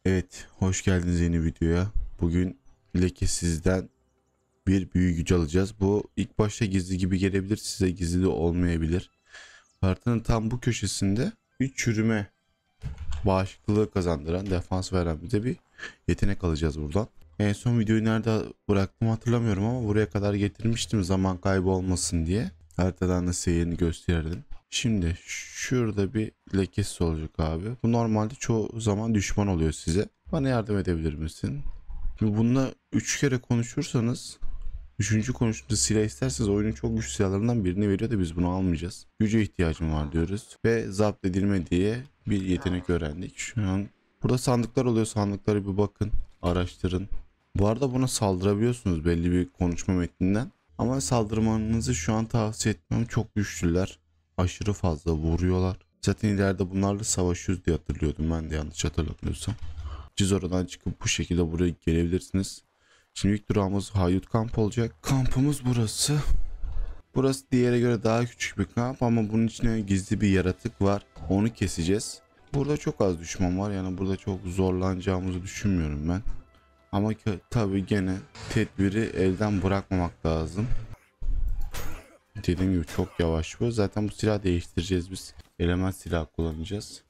Evet, hoş geldiniz yeni videoya. Bugün lekesizden bir büyü gücü alacağız. Bu ilk başta gizli gibi gelebilir, size gizli de olmayabilir. Haritanın tam bu köşesinde bir çürüme bağışıklığı kazandıran, defans veren bize bir yetenek alacağız buradan. En son videoyu nerede bıraktım hatırlamıyorum ama buraya kadar getirmiştim zaman kaybı olmasın diye. Haritadan da seyrini gösterdim. Şimdi şurada bir lekesi olacak abi. Bu normalde çoğu zaman düşman oluyor size. Bana yardım edebilir misin? Şimdi bununla 3 kere konuşursanız, üçüncü konuştuğunda silah isterseniz oyunun çok güçlü silahlarından birini veriyor da biz bunu almayacağız. Güce ihtiyacım var diyoruz. Ve zapt edilme diye bir yetenek öğrendik. Şu an burada sandıklar oluyor. Sandıklara bir bakın. Araştırın. Bu arada buna saldırabiliyorsunuz belli bir konuşma metninden. Ama saldırmanızı şu an tavsiye etmem. Çok güçlüler. Aşırı fazla vuruyorlar. Zaten ileride bunlarla savaşıyoruz diye hatırlıyordum ben de yanlış hatırlamıyorsam. Siz oradan çıkıp bu şekilde buraya gelebilirsiniz. Şimdi ilk durağımız Haydut Kamp olacak. Kampımız burası. Burası diğere göre daha küçük bir kamp ama bunun içine gizli bir yaratık var. Onu keseceğiz. Burada çok az düşman var, yani burada çok zorlanacağımızı düşünmüyorum ben. Ama tabii gene tedbiri elden bırakmamak lazım. Dediğim gibi çok yavaş bu. Zaten bu silah değiştireceğiz biz. Element silah kullanacağız.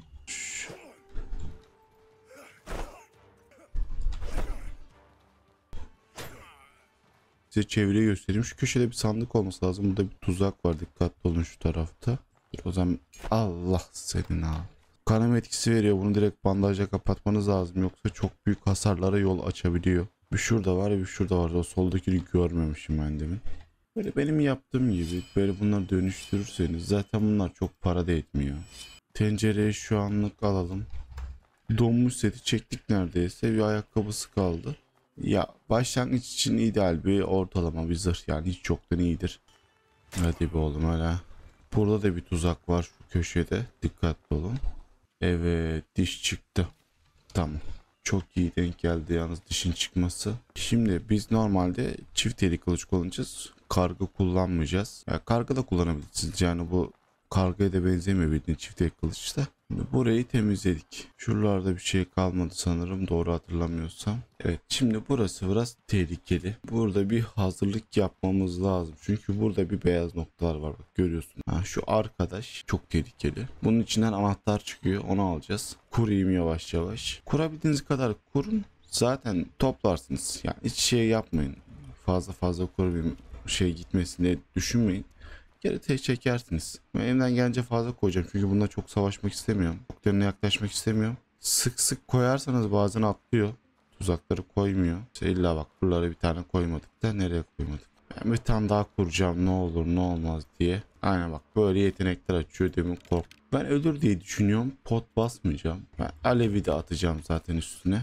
Size çevreyi göstereyim. Şu köşede bir sandık olması lazım. Burada bir tuzak var. Dikkatli olun şu tarafta. O zaman Allah senin ha. Kanama etkisi veriyor. Bunu direkt bandajla kapatmanız lazım. Yoksa çok büyük hasarlara yol açabiliyor. Bir şurada var, bir şurada var. O soldakini görmemişim ben demin. Böyle benim yaptığım gibi böyle bunları dönüştürürseniz zaten bunlar çok para da etmiyor. Tencereyi şu anlık alalım. Donmuş seti çektik neredeyse. Bir ayakkabısı kaldı. Ya başlangıç için ideal bir ortalama bir zırh, yani hiç çoktan iyidir. Hadi bir oğlum öyle. Burada da bir tuzak var şu köşede. Dikkatli olun. Evet, diş çıktı. Tamam. Çok iyi denk geldi yalnız dişin çıkması. Şimdi biz normalde çift eli kılıç kullanacağız. Kargı kullanmayacağız. Ya kargı da kullanabilirsiniz. Yani bu kargıya da benzemiyor bildiğin çift el kılıçta. Burayı temizledik. Şuralarda bir şey kalmadı sanırım, doğru hatırlamıyorsam. Evet, şimdi burası biraz tehlikeli. Burada bir hazırlık yapmamız lazım. Çünkü burada bir beyaz noktalar var, bak görüyorsun. Şu arkadaş çok tehlikeli. Bunun içinden anahtar çıkıyor, onu alacağız. Kurayım yavaş yavaş. Kurabildiğiniz kadar kurun. Zaten toplarsınız. Yani hiç şey yapmayın. Fazla kurayım şey gitmesin diye düşünmeyin. Geri çekersiniz. Ben elimden gelince fazla koyacağım çünkü bununla çok savaşmak istemiyorum. Çok derine yaklaşmak istemiyorum. Sık sık koyarsanız bazen atlıyor. Tuzakları koymuyor. İşte illa bak buralara bir tane koymadık da nereye koymadık. Ben bir tane daha kuracağım, ne olur ne olmaz diye. Aynen bak böyle yetenekler açıyor, demin kork. Ben ölür diye düşünüyorum. Pot basmayacağım. Ben alevi de atacağım zaten üstüne.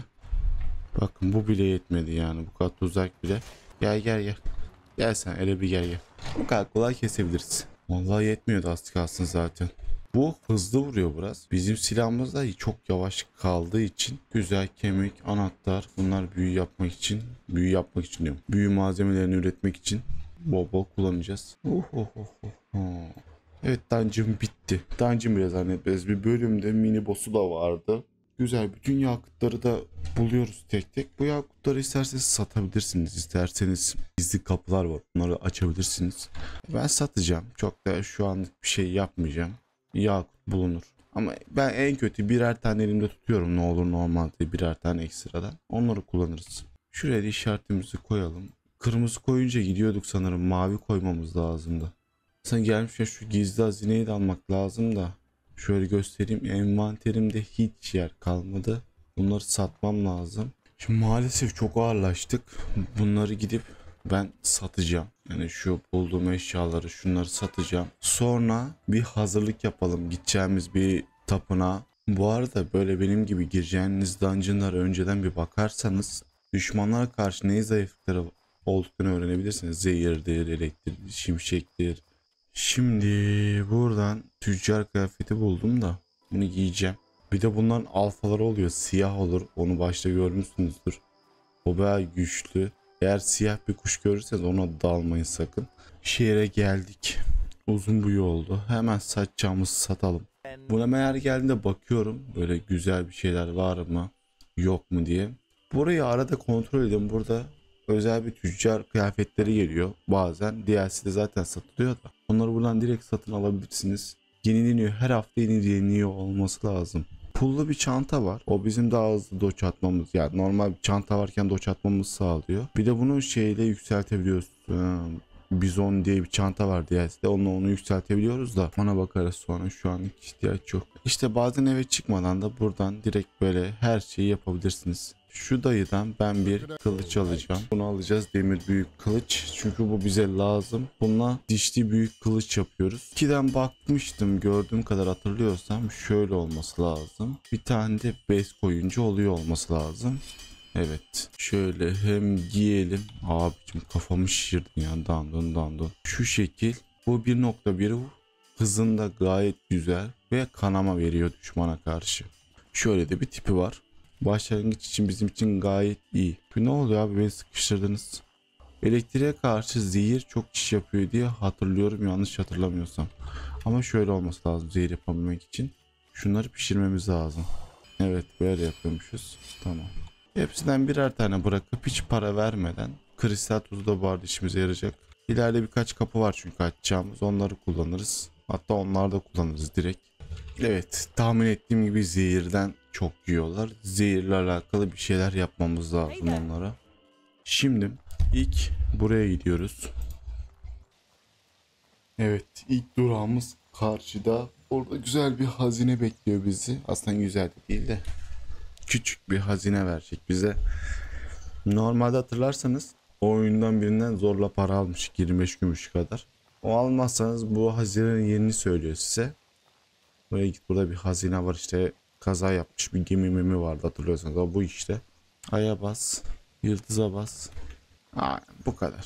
Bakın bu bile yetmedi yani, bu kadar tuzak bile. Gel. Gel sen hele bir gel. Bu kadar kolay kesebiliriz. Vallahi yetmiyordu az kalsın zaten. Bu hızlı vuruyor biraz. Bizim silahımız da çok yavaş kaldığı için güzel kemik, anahtar, bunlar büyü yapmak için diyorum. Büyü malzemelerini üretmek için bol bol kullanacağız. Evet, dungeon bitti. Dungeon bile zannetmez bir bölümde mini boss'u da vardı. Güzel, bütün yakıtları da buluyoruz tek tek. Bu yakıtları isterseniz satabilirsiniz. İsterseniz gizli kapılar var, bunları açabilirsiniz. Ben satacağım. Çok da şu anlık bir şey yapmayacağım. Yakut bulunur. Ama ben en kötü birer tane elimde tutuyorum, ne olur ne olmaz diye birer tane ekstradan. Onları kullanırız. Şuraya da işaretimizi koyalım. Kırmızı koyunca gidiyorduk sanırım. Mavi koymamız lazımdı. Sen gelmişken şu gizli hazineyi de almak lazım da. Şöyle göstereyim, envanterimde hiç yer kalmadı. Bunları satmam lazım. Şimdi maalesef çok ağırlaştık. Bunları gidip ben satacağım. Yani şu bulduğum eşyaları, şunları satacağım. Sonra bir hazırlık yapalım. Gideceğimiz bir tapınağa. Bu arada böyle benim gibi gireceğiniz dungeonlara önceden bir bakarsanız düşmanlara karşı ne zayıflıkları olduklarını öğrenebilirsiniz. Zehirdir, elektrik, şimşektir. Şimdi buradan tüccar kıyafeti buldum da bunu giyeceğim. Bir de bunların alfaları oluyor. Siyah olur. Onu başta görmüşsünüzdür. O bayağı güçlü. Eğer siyah bir kuş görürseniz ona dalmayın sakın. Şehre geldik. Uzun boyu oldu. Hemen satacağımızı satalım. Buna meğer geldiğinde bakıyorum. Böyle güzel bir şeyler var mı? yok mu diye. Burayı arada kontrol edin. Burada özel bir tüccar kıyafetleri geliyor. Bazen DLC'de zaten satılıyor da. Onları buradan direkt satın alabilirsiniz. Yenileniyor. Her hafta yenileniyor olması lazım. Pullu bir çanta var. O bizim daha hızlı doç atmamız. Yani normal bir çanta varken doç atmamızı sağlıyor. Bir de bunu şeyle yükseltebiliyoruz. Bizon diye bir çanta var DLC'de. Onunla onu yükseltebiliyoruz da ona bakarız sonra. Şu an ihtiyaç yok. İşte bazen eve çıkmadan da buradan direkt böyle her şeyi yapabilirsiniz. Şu dayıdan ben bir kılıç alacağım. Bunu alacağız, demir büyük kılıç. Çünkü bu bize lazım. Bununla dişli büyük kılıç yapıyoruz. 2'den bakmıştım, gördüğüm kadar hatırlıyorsam şöyle olması lazım. Bir tane de bez koyunca oluyor olması lazım. Evet. Şöyle hem giyelim. Abicim kafamı şişirdin ya. Dandun. Şu şekil. Bu 1.1 hızında gayet güzel ve kanama veriyor düşmana karşı. Şöyle de bir tipi var. Başlangıç için bizim için gayet iyi. Ne oluyor abi, beni sıkıştırdınız. Elektriğe karşı zehir çok iş yapıyor diye hatırlıyorum, yanlış hatırlamıyorsam. Ama şöyle olması lazım zehir yapabilmek için. Şunları pişirmemiz lazım. Evet, böyle yapıyormuşuz. Tamam. Hepsinden birer tane bırakıp hiç para vermeden, kristal tuzu da bu arada işimize yarayacak. İleride birkaç kapı var çünkü açacağımız, onları kullanırız. Hatta onları da kullanırız direkt. Evet, tahmin ettiğim gibi zehirden çok yiyorlar. Zehirle alakalı bir şeyler yapmamız lazım onlara. Şimdi ilk buraya gidiyoruz. Evet, ilk durağımız karşıda. Orada güzel bir hazine bekliyor bizi. Aslında güzel de değil de küçük bir hazine verecek bize. Normalde hatırlarsanız o oyundan birinden zorla para almış, 25 gümüş kadar. O almazsanız bu hazinenin yerini söylüyor size. Buraya git, burada bir hazine var işte, kaza yapmış bir gemi vardı hatırlıyorsanız, o bu işte. Aya bas, yıldıza bas. Bu kadar.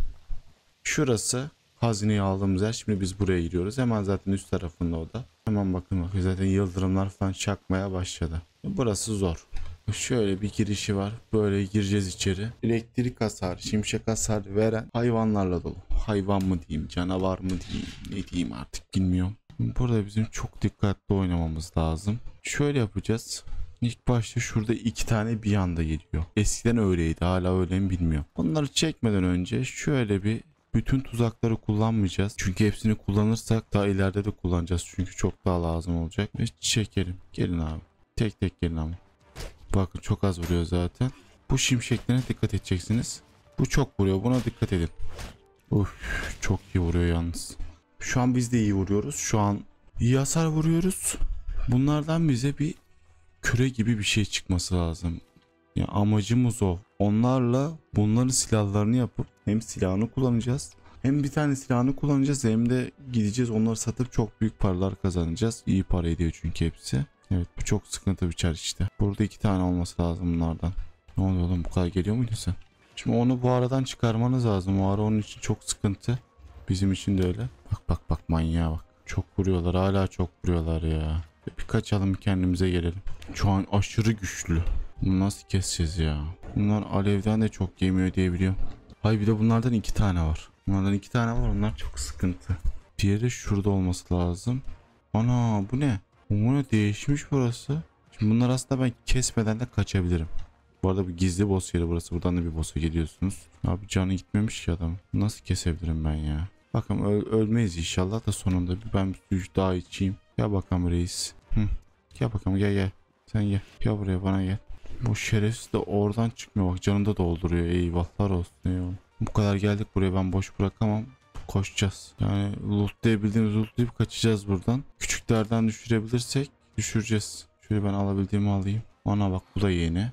Şurası hazineyi aldığımız yer. Şimdi biz buraya giriyoruz. Hemen zaten üst tarafında o da. Hemen bakın zaten yıldırımlar falan çakmaya başladı. Burası zor. Şöyle bir girişi var. Böyle gireceğiz içeri. Elektrik hasarı, şimşek hasarı veren hayvanlarla dolu. Hayvan mı diyeyim, canavar mı diyeyim, ne diyeyim artık bilmiyorum. Burada bizim çok dikkatli oynamamız lazım. Şöyle yapacağız. İlk başta şurada 2 tane bir anda geliyor. Eskiden öyleydi, hala öyle mi bilmiyorum. Onları çekmeden önce şöyle bir, bütün tuzakları kullanmayacağız. Çünkü hepsini kullanırsak daha ileride de kullanacağız. Çünkü çok daha lazım olacak. Ve çekelim. Gelin abi. Tek tek gelin ama. Bakın çok az vuruyor zaten. Bu şimşeklerine dikkat edeceksiniz. Bu çok vuruyor. Buna dikkat edin. Uf, çok iyi vuruyor yalnız. Şu an biz de iyi vuruyoruz. Şu an iyi hasar vuruyoruz. Bunlardan bize bir küre gibi bir şey çıkması lazım. Ya amacımız o. Onlarla bunların silahlarını yapıp hem silahını kullanacağız, hem bir tane silahını kullanacağız, hem de gideceğiz onları satıp çok büyük paralar kazanacağız. İyi para ediyor çünkü hepsi. Evet, bu çok sıkıntı bir çar işte. Burada 2 tane olması lazım bunlardan. Ne oluyor oğlum, bu kadar geliyor muydun sen? Şimdi onu bu aradan çıkarmanız lazım. O ara onun için çok sıkıntı. Bizim için de öyle. Bak manyağa bak. Çok vuruyorlar, hala çok vuruyorlar ya. Bir kaçalım, kendimize gelelim. Şu an aşırı güçlü. Bunu nasıl keseceğiz ya? Bunlar alevden de çok yemiyor diye biliyorum. Hay bir de bunlardan 2 tane var. Bunlardan 2 tane var, onlar çok sıkıntı. Diğeri de şurada olması lazım. Ana bu ne? Bu ne, değişmiş burası. Şimdi bunlar aslında ben kesmeden de kaçabilirim. Bu arada bir gizli boss yeri burası. Buradan da bir boss'a geliyorsunuz. Abi canı gitmemiş ki adam. Nasıl kesebilirim ben ya? Bakın ölmeyiz inşallah da sonunda. Ben bir suyu daha içeyim. Gel bakalım reis. Gel bakalım, gel. Sen gel. Gel buraya, bana gel. Bu şerefsiz de oradan çıkmıyor. Bak canını da dolduruyor. Eyvahlar olsun. Eyvallah. Bu kadar geldik buraya, ben boş bırakamam. Koşacağız. Yani lootlayabildiğimiz lootlayıp kaçacağız buradan. Küçüklerden düşürebilirsek düşüreceğiz. Şöyle ben alabildiğimi alayım. Ana bak, bu da yeni.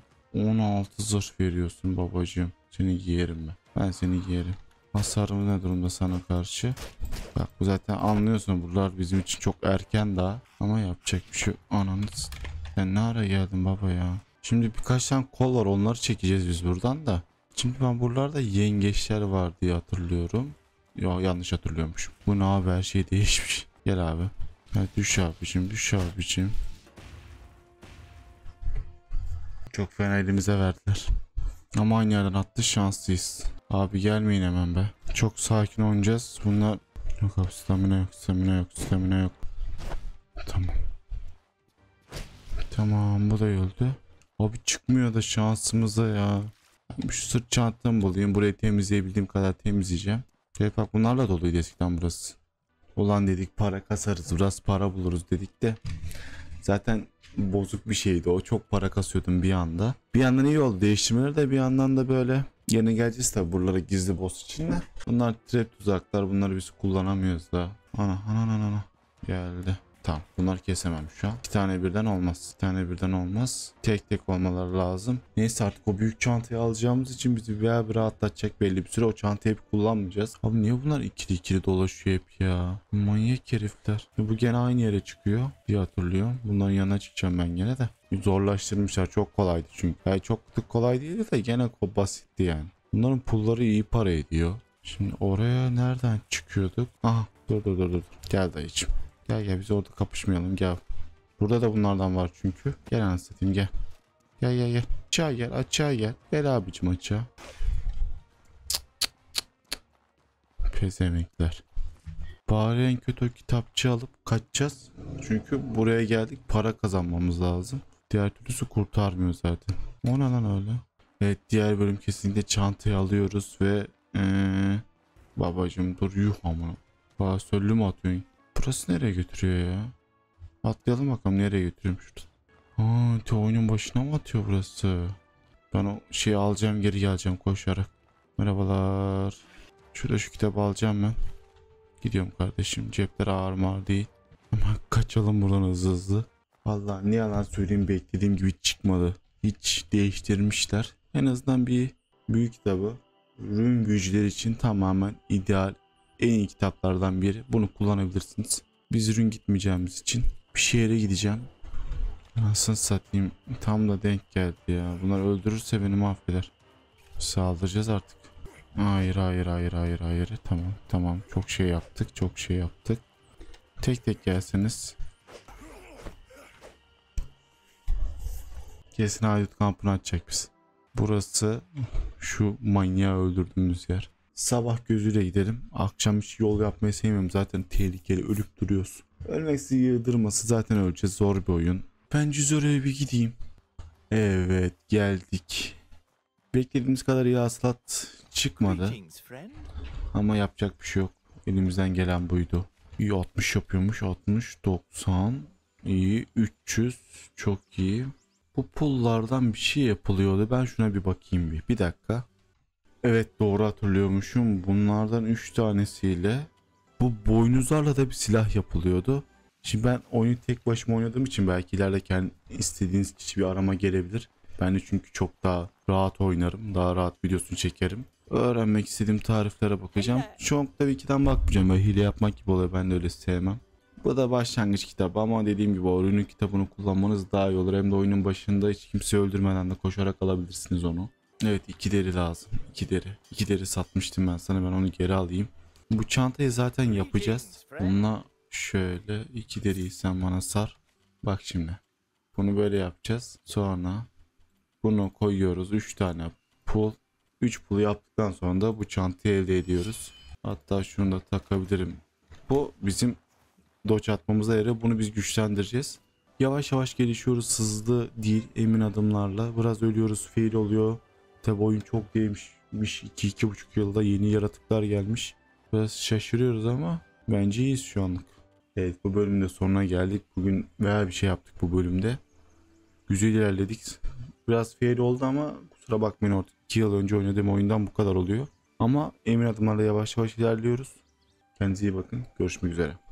16 zırh veriyorsun babacığım. Seni giyerim ben. Ben seni giyerim. Hasarım ne durumda sana karşı? Bak bu zaten anlıyorsun, buralar bizim için çok erken daha. Ama yapacak bir şey. Ananı, sen ne ara geldin baba ya? Şimdi birkaç tane kol var, onları çekeceğiz biz buradan da. Şimdi ben buralarda yengeçler var diye hatırlıyorum. Yo, yanlış hatırlıyormuşum. Bu ne abi, her şey değişmiş. Gel abi. Hadi düş abicim. Çok fena elimize verdiler. Ama aynı yerden attı, şanslıyız. Abi gelmeyin hemen be. Çok sakin oynayacağız. Bunlar... Yok abi, stamina yok. Tamam. Tamam, bu da öldü. Abi çıkmıyor da şansımıza ya. Şu sırt çantamı bulayım. Burayı temizleyebildiğim kadar temizleyeceğim. Evet bak bunlarla doluydu eskiden burası. Ulan dedik para kasarız. Biraz para buluruz dedik de. Zaten bozuk bir şeydi o. Çok para kasıyordum bir anda. Bir yandan iyi oldu değiştirmeler de bir yandan da böyle. Yine geleceğiz tabi buralara gizli boss için de. Bunlar trap tuzaklar. Bunları biz kullanamıyoruz da. Ana. Geldi. Tamam bunlar kesemem şu an. İki tane birden olmaz. İki tane birden olmaz. Tek tek olmaları lazım. Neyse artık o büyük çantayı alacağımız için bizi bir rahatlatacak belli bir süre. O çantayı hep kullanmayacağız. Abi niye bunlar ikili ikili dolaşıyor hep ya? Manyak herifler. Bu gene aynı yere çıkıyor diye hatırlıyorum. Bunların yanına çıkacağım ben gene de. Zorlaştırmışlar. Çok kolaydı çünkü. Yani çok da kolay değildi de gene basitti yani. Bunların pulları iyi para ediyor. Şimdi oraya nereden çıkıyorduk? Aha dur. Gel dayıcım. Gel biz orada kapışmayalım gel. Burada da bunlardan var çünkü. Gel anasını satayım gel. Gel. Aşağı gel. Gel abicim aşağı. Pezemekler. Bari en kötü o kitapçı alıp kaçacağız. Çünkü buraya geldik para kazanmamız lazım. Diğer türlüsü kurtarmıyor zaten. O ne lan öyle? Evet diğer bölüm kesinlikle çantayı alıyoruz ve babacım dur yuh amına. Pasörlü mü atıyorsun? Burası nereye götürüyor ya? Atlayalım bakalım nereye götürüyorum şurada. Oyunun başına mı atıyor burası? Ben o şeyi alacağım geri geleceğim koşarak. Merhabalar. Şurada şu kitabı alacağım ben. Gidiyorum kardeşim. Cepler ağır mağır değil. Hemen kaçalım buradan hızlı. Vallahi ne yalan söyleyeyim beklediğim gibi çıkmadı. Hiç değiştirmişler. En azından bir büyük kitabı. Rune büyücüler için tamamen ideal. En iyi kitaplardan biri. Bunu kullanabilirsiniz. Biz rune gitmeyeceğimiz için bir şehre gideceğim. Nasıl satayım? Tam da denk geldi ya. Bunlar öldürürse beni mahveder. Saldıracağız artık. Hayır. Tamam. Çok şey yaptık. Tek tek gelseniz. Kesin haydut kampını açacak biz. Burası şu manyağı öldürdüğümüz yer. Sabah gözüyle gidelim. Akşam hiç yol yapmayı sevmiyorum. Zaten tehlikeli ölüp duruyoruz. Ölmek sizi yıldırması zaten öleceğiz. Zor bir oyun. Ben Cüzör'e bir gideyim. Evet geldik. Beklediğimiz kadar iyi hasılat çıkmadı. Ama yapacak bir şey yok. Elimizden gelen buydu. İyi 60 yapıyormuş. 60, 90. İyi 300. Çok iyi. Bu pullardan bir şey yapılıyordu. Ben şuna bir bakayım bir. Bir dakika. Evet doğru hatırlıyormuşum. Bunlardan 3 tanesiyle bu boynuzlarla da bir silah yapılıyordu. Şimdi ben oyunu tek başıma oynadığım için belki ileride istediğiniz kişi bir arama gelebilir. Ben de çünkü çok daha rahat oynarım. Daha rahat videosunu çekerim. Öğrenmek istediğim tariflere bakacağım. Çok da Wiki'den bakmayacağım. Böyle hile yapmak gibi oluyor. Ben de öyle sevmem. Bu da başlangıç kitabı ama dediğim gibi oyunun kitabını kullanmanız daha iyi olur. Hem de oyunun başında hiç kimseyi öldürmeden de koşarak alabilirsiniz onu. Evet 2 deri lazım. 2 deri. 2 deri satmıştım ben sana. Ben onu geri alayım. Bu çantayı zaten yapacağız. Bununla şöyle 2 deriyi sen bana sar. Bak şimdi. Bunu böyle yapacağız. Sonra bunu koyuyoruz. 3 tane pul. 3 pulu yaptıktan sonra da bu çantayı elde ediyoruz. Hatta şunu da takabilirim. Bu bizim dodge atmamıza yarar. Bunu biz güçlendireceğiz. Yavaş yavaş gelişiyoruz. Hızlı değil emin adımlarla. Biraz ölüyoruz. Fail oluyor. Tabi oyun çok değişmiş. 2-2,5 yılda yeni yaratıklar gelmiş. Biraz şaşırıyoruz ama bence iyiyiz şu anlık. Evet bu bölümde sonuna geldik. Bugün veya bir şey yaptık bu bölümde. Güzel ilerledik. Biraz fail oldu ama kusura bakmayın orada 2 yıl önce oynadığım oyundan bu kadar oluyor. Ama emin adımlarla yavaş yavaş ilerliyoruz. Kendinize iyi bakın. Görüşmek üzere.